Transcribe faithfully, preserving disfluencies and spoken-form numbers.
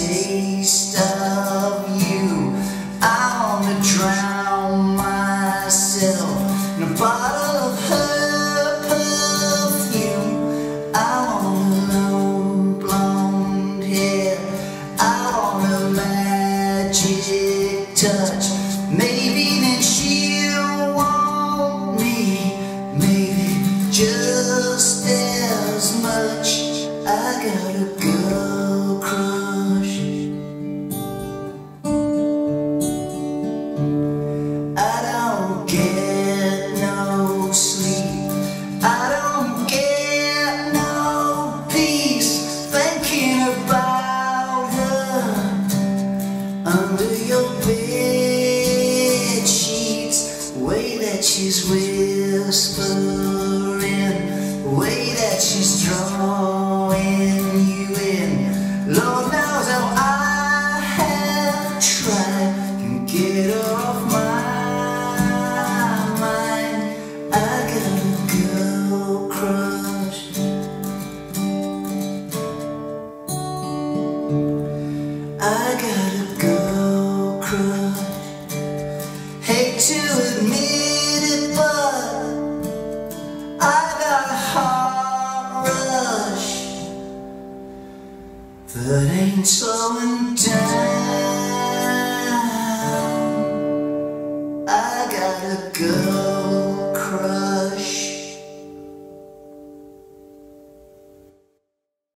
taste of you. I wanna drown myself in a bottle of her perfume. I want long blonde hair, I want a magic touch. Maybe then she'll want me, maybe just as much. I got a girl crush. I don't get no sleep, I don't get no peace, thinking about her under your bed sheets. The way that she's whispering, the way that she's drawing you in. Lord knows how I have tried to get her off my mind. I got a girl crush. I got a girl crush. Hate to admit it, but I got a heart rush that ain't slowing down. I got a girl